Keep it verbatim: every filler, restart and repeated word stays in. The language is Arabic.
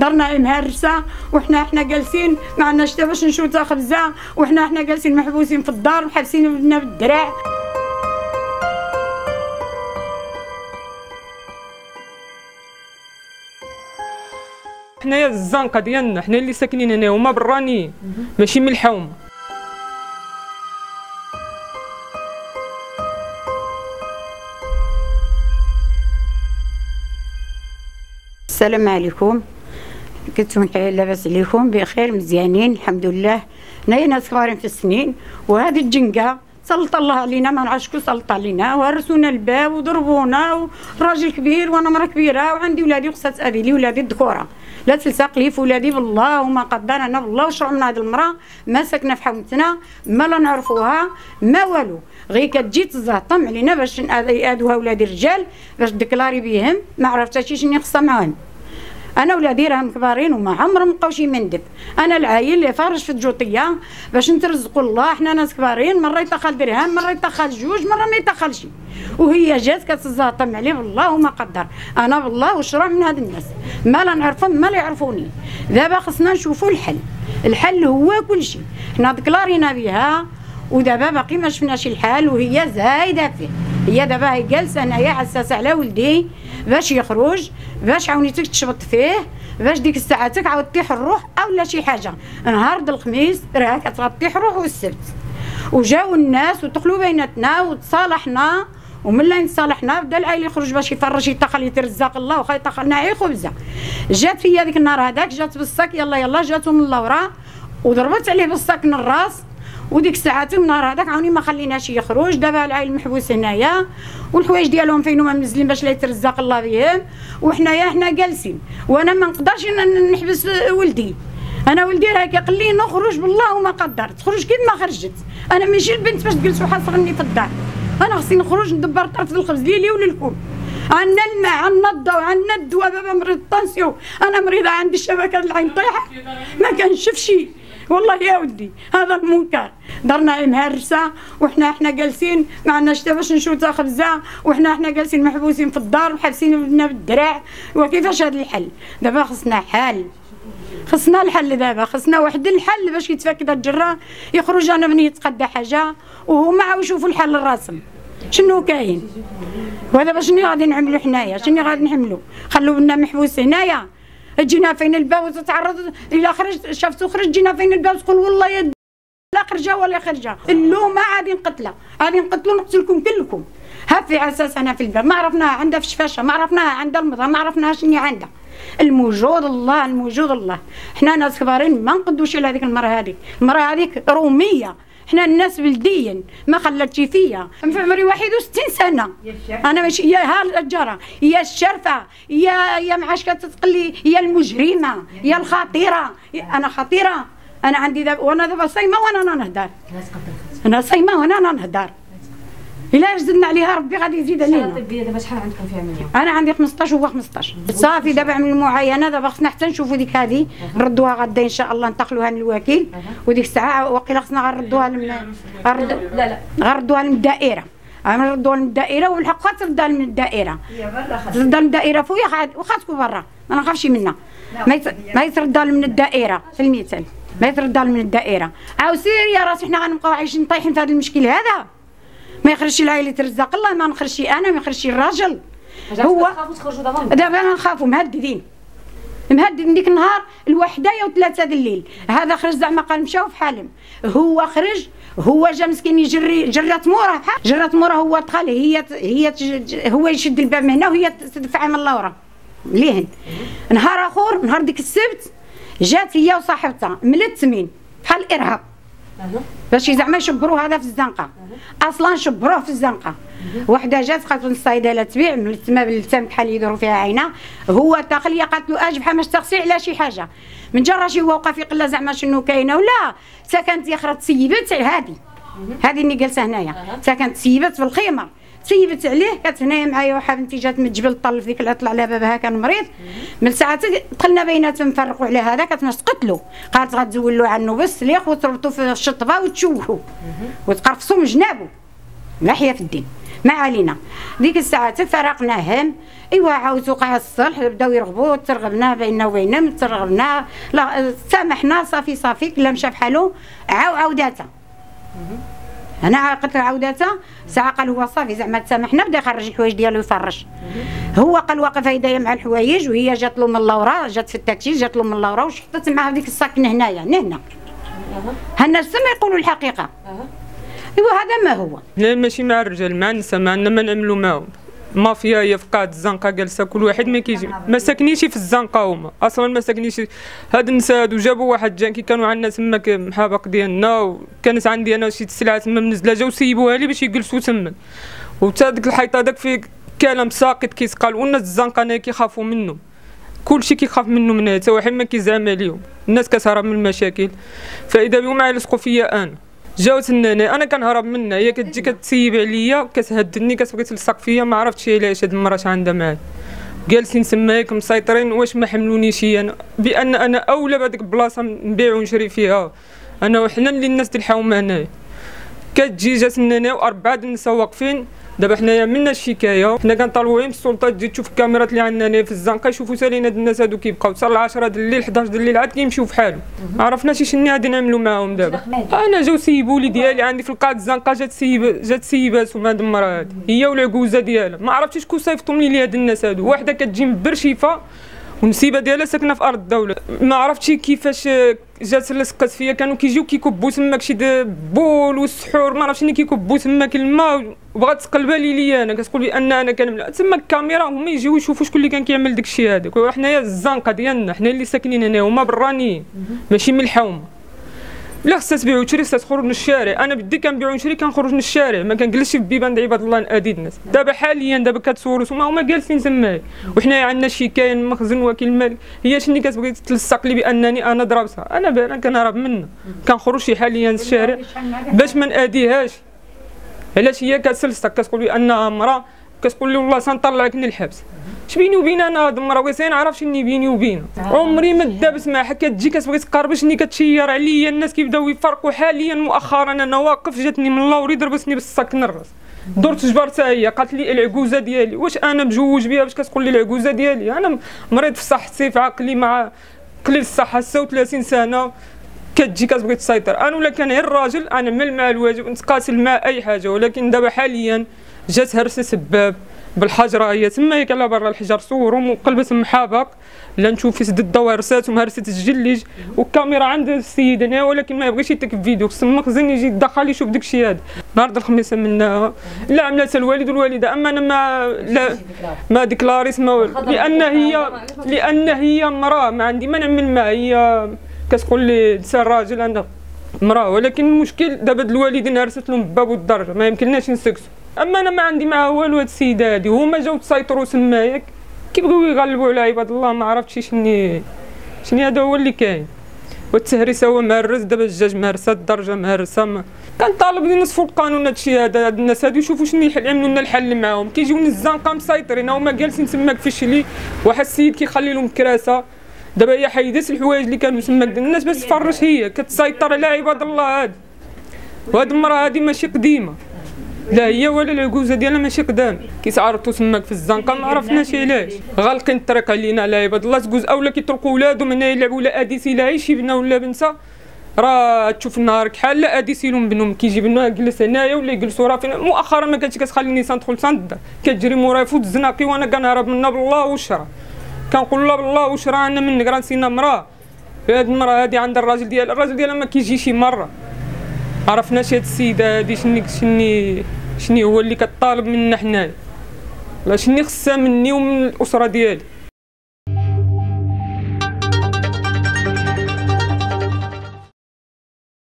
درنا مهرسه وحنا حنا جالسين ما عندناش حتى باش نشوتا خبزه، وحنا حنا جالسين محبوسين في الدار وحابسين ولدنا بالدراع. حنايا الزنقه ديالنا، حنا اللي ساكنين هنا هما برانيين ماشي من الحومه. السلام عليكم، كنتم لاباس عليكم؟ بخير مزيانين الحمد لله. حنايا ناس كبارين في السنين، وهذه الجنقه سلط الله علينا، ما نعرفش شكون سلط علينا، وهرسونا الباب وضربونا، وراجل كبير وانا مرا كبيره وعندي ولادي وخصات ابي لي ولادي الذكوره، لا تلصق لي في ولادي بالله وما قدرنا بالله وشرع من هذه المراه ما ساكنه في حومتنا، ما لا نعرفوها ما والو، غير كتجي تزهطم علينا باش يادوها ولادي الرجال باش ديكلاري بيهم، ما عرفت حتى شنو خصها معاهم. انا ولادي راهم كبارين وما عمرهم مابقاوش يمندب، انا العايل اللي فارج في الجوطيه باش نترزقوا الله، حنا ناس كبارين مره يتخل درهم مره يتخل جوج مره ما يتخلش، وهي جات كتزاطم عليه بالله وما قدر، انا بالله وشرع من هاد الناس ما لا نعرفهم ما لا يعرفوني. دابا خصنا نشوفوا الحل، الحل هو كل شيء، حنا دكلارينا بها ودابا باقي ما شفناش الحل، وهي زايده فيه، هي دابا هي جالسه انايا حساسه على ولدي باش يخرج، باش عاونيتك تشبط فيه، باش ديك الساعاتك عاود طيح الروح اولا شي حاجه. نهار الخميس راه كتطيح الروح والسبت، وجاو الناس ودخلوا بيناتنا وتصالحنا، ومن لا نتصالحنا بدا العائل يخرج باش يفرج يتخل يترزق الله وخا يتخلنا عي خبزه. جات فيا ديك النهار هذاك جات بالصاك يلا يلا جاتو من اللورا وضربت عليه بالصاك من الراس، وديك الساعات من النهار هذاك عاوني ما خليناش يخرج. دابا العائل محبوس هنايا والحوايج ديالهم فين هما منزلين باش لا يترزق الله بهم، وحنايا حنا جالسين، وانا ما نقدرش نحبس ولدي، انا ولدي راه كيقول لي نخرج بالله وما قدر، تخرج كيف ما خرجت، انا ماشي البنت باش تجلس وحاصرني في الدار، انا خصني نخرج ندبر طرف الخبز ليلي وللكم، عندنا الماء عندنا الضوء عندنا الدواء، بابا مريض طانسيون، انا مريضه عندي الشبكه العين طايحه ما كنشوفش والله يا ودي، هذا المنكر. درنا مهرسه وحنا حنا جالسين ما عندناش حتى باش نشوتا خبزه، وحنا حنا جالسين محبوسين في الدار وحابسين ولدنا بالدراع، وكيفاش هذا الحل؟ دابا خصنا حل، خصنا الحل دابا، خصنا واحد الحل باش يتفك هذا الجره، يخرج انا بني يتقدى حاجه وهما عاود يشوفوا الحل الرسم شنو كاين، وهذا باش شنو غادي نعملوا حنايا، شنو غادي نحملوا؟ خلوا بنا محبوس هنايا، تجينا فين الباب وتتعرض الى خرج شافتو خرج جينا فين الباب تقول والله يا لا خرجه ولا خرجه، اللومه غادي نقتلها، غادي نقتلوا نقتلكم كلكم. ها في اساس انا في الباب ما عرفناها عندها في الشفاشه، ما عرفناها عندها المضغه، ما عرفناها شنو عندها، الموجود الله الموجود الله. حنا ناس كبارين ما نقدوش على هذيك المراه، هذيك المراه هذيك روميه، حنا الناس بلديا ما خلتش فيا، في عمري واحد وستين سنه انا ماشي يا ها الجاره يا الشرفه يا يا معاش كتقلي يا المجرمه يا الخطيره، انا خطيره، انا عندي دابا وانا دابا صايمه وانا نهدر، انا صايمه وانا نهدر، الا زدنا عليها ربي غادي يزيد علينا. الشهاده الطبيه دابا شحال عندكم فيها من يوم؟ انا عندي خمسطاش وهو خمسطاش صافي، دابا عملوا المعاينه، دابا خصنا حتى نشوفوا ديك هذه نردوها غدا ان شاء الله، ننتقلوها للوكيل، وديك الساعه واقيلا خصنا غنردوها من غرد... لا لا غنردوها من الدائره، غنردوها من الدائره والحق تردها من الدائره، تردها من الدائره فويا واخا تكون برا ما نخافش منها، ما يت... ما يتردها من الدائره في المثال، ما يتردها من الدائره. عاود سير يا راسي حنا غنبقاو عايشين طايحين في هذا المشكل هذا، ما يخرجش العائله يترزق الله، ما نخرجش انا، ما يخرجش الراجل، هو دابا نخافوا مهددين مهدد ديك النهار الوحده يا ثلاثه د الليل، هذا خرج زعما قال مشاو في حالهم، هو خرج هو جا مسكين يجري جرات مورا جرات مورا، هو دخل هي هي هو يشد الباب من هنا وهي تدفع من اللورا ليهن. نهار اخر نهار ديك السبت جات هي وصاحبتها من التمين بحال الارهاب باش زعما يشبروا هذا في الزنقه، اصلا شبروه في الزنقه. وحده جات قالت له الصيدله تبيع من التما بالتم بحال يديروا فيها عينه، هو تاخليه قالت له اجي بحال باش تغسي على شي حاجه، من جرى شي هو وقف يقول لها زعما شنو كاينه ولا سكنت يخرج تسيبت هذه هذه اللي جالسه هنايا، سكنت تسيبت بالخيمر تسيبت عليه، كانت هنايا معايا واحده بنتي جات من الجبل طل في ديك العطله على بابها كان مريض، من ساعات دخلنا بيناتهم نفرقوا على هذا، كانت باش تقتلوا، قالت غتزولوا عنه بالسليخ وتربطوا في الشطبه وتشوهوا وتقرفصوا من جنابه ناحيه في الدين. ما علينا. ديك الساعه تفرقناهم، ايوا عاود وقع الصلح، بداو يرغبوا، ترغبنا بيننا وبينهم، ترغبنا لا سامحنا صافي صافي كل مشى بحالو. عاو عاوداتها انا قلت له عاوداتها ساعه قال هو صافي زعما تسامحنا، بدا يخرج الحوايج ديالو يفرش. هو قال واقف هيدايا مع الحوايج، وهي جات له من اللورا، جات في التاكسي جات له من اللورا وشحطت معها ديك الساكن هنايا هنا. ها الناس ما يقولوا الحقيقه. ايوا هذا ما هو. لا ماشي مع الرجال، مع النساء، ما عندنا ما نعملوا معاهم. مافيا هي في قاعة الزنقه جالسه، كل واحد ما كيجي، ما ساكنينش في الزنقه هما اصلا، ما ساكنينش. هاد النساء هادو جابوا واحد جان كي كانوا عندنا تماك محابق ديالنا، وكانت عندي انا شي سلعه تما منزله، جاو سيبوها لي باش يجلسوا تما، وتا ديك الحيطه داك فيه كلام ساقط كيسقال، والناس الزنقه هنا كيخافوا منه، كلشي كيخاف منه من هنا، حتى واحد ما كيزعم عليهم، الناس كتهرب من المشاكل. فاذا بهم ما يلصقوا فيا انا، جاوت لنا انا كنهرب منها، هي كتجي كتسيب عليا كتهددني كتبغي تلصق فيا، ما عرفتش علاش هاد المراه عندها معايا. جالسين تماك مسيطرين، واش ما حملونيش انا بان انا اولى بهذيك البلاصه نبيع ونشري فيها انا، وحنا اللي الناس تلحاوم هنايا. كتجي جات لنا واربعه د النساء واقفين. دابا حنايا منا الشكايه، حنا كنطالبوا غير السلطه تجي تشوف الكاميرات اللي عندنا هنا في الزنقه، يشوفوا سالين هاد الناس هادو كيبقاو حتى العشرة د الليل حداش د الليل عاد كيمشيو فحالهم، ما عرفناش شنو غادي نعملوا معاهم. دابا انا جاو سيبوا لي ديالي عندي في القاعه الزنقه، جات سيب جات سيباتهم هاد المراه هادي هي والعكوزه ديالها، ما عرفتش شكون صيفطهم لي هاد الناس هادو. واحده كتجي من برشيفه ونسيبه ديالها ساكنه في ارض الدوله، ما عرفتش كيفاش جات لصقت فيا. كانوا كيجيو كيكبوا تماك شي بول والسحور، ما عرفتش شنو كيكبوا تماك الماء، وبغات تقلبها لي لي انا، كتقول لي ان انا كنملا تما الكاميرا، هما يجيو يشوفوا شكون اللي كان كيعمل داك الشيء هذاك. وحنايا الزنقه ديالنا حنا اللي ساكنين هنا، هما برانيين ماشي من الحومه. لا خصها تبيع وتشري، خصها تخرج للشارع. انا بدي كنبيع ونشري كنخرج للشارع، ما كنجلسش في بيبان عباد الله نادي الناس. دابا حاليا دابا كتصوروا هما هما جالسين تماك، وحنايا عندنا شكايه المخزن وكيل المال، هي شنو كتبغي تلصق لي بانني انا ضربتها. انا انا كنهرب منها، كنخرج شي حاليا للشارع باش ما ناديهاش. علاش هي كتلصق كتقول لي انها امراه، كتقول لي والله سنطلعك من الحبس. اش بيني وبين انا هاد المراه ويسين نعرف شنو بيني وبينها، عمري ما دابت معها. كتجي كتبغي تقرب شني كتشير عليا، الناس كيبداو يفرقوا. حاليا مؤخرا انا واقف جاتني من اللوري ضربتني بالسكن الراس، درت جبرتها هي، قالت لي العكوزه ديالي. واش انا مجوج بها باش كتقول لي العكوزه ديالي؟ انا مريض في صحتي، في عقلي، مع قليل الصحه، ستة وثلاثين سنه. كتجي كتبغي تسيطر. انا ولا كان غير الراجل انا نعمل مع الواجب نتقاتل مع اي حاجه، ولكن دابا حاليا جات هرسه سباب بالحجره، هي تما هيك على برا الحجر صورهم وقلبت محابق. لا نشوف في سد الضوء رساتهم هرست الجليج، والكاميرا عند السيد هنا، ولكن ما يبغيش يتك فيديو، خص المخزن يجي يدخل يشوف داك الشيء هذا. نهار الخميس منها لا عملتها الوالد والوالده، اما انا ما لا ما ديكلاريت ما، لان هي لان هي مراه، ما عندي ما نعمل معها. هي كتقول لي تسال راجل انا مراه، ولكن المشكل دابا الوالدين هرست لهم باب الدرجه، ما يمكنناش نسكسوا. اما انا ما عندي معها والو. هاد السيده هادي هما جاو تسيطروا تمايا، كيبغيو يغلبوا على عباد الله، ما عرفتش شني شني هذا هو اللي كاين. والتهريسه هو مهرس، دابا الدجاج مهرسه، الدرجه مهرسه. ما كنطالب ينصفوا القانون. هادشي هذا هاد الناس هادو يشوفوا شنو يعملوا لنا الحل معاهم. كيجيو من الزنقه مسيطرين، هما جالسين تماك في الشلي، واحد السيد كيخلي لهم كراسه. دابا هي حيدت الحوايج اللي كانوا تماك الناس باش تفرج، هي كتسيطر على عباد الله هاد. وهاد المراه هادي ماشي قديمه، لا هي ولا العكوزه ديالها ماشي قدام، كيتعرضوا تماك في الزنقه ما عرفناش علاش. غالقين الطريق علينا على عباد الله، تجوز اولا كيطلقوا ولادهم هنا يلعبوا لا اديسي لا شي بنا ولا بنته، راه تشوف النهار كحال لا اديسي لهم بنهم، كيجي بنا جلس هنايا ولا يجلسوا راه فينا. مؤخرا ما كانتش كتخليني تندخل تندر، كتجري موراي فوت الزناقي وانا كنهرب منها بالله والشرع. كنقول لها بالله والشرع انا منك راه نسينا مراه. هاد المراه هادي عند الراجل ديالها، الراجل ديالها ما كيجيش مره. عرفناش هاد السيده هادي شني شني شني هو اللي كطالب منا حنايا، لا شني خصها مني ومن الاسره ديالي.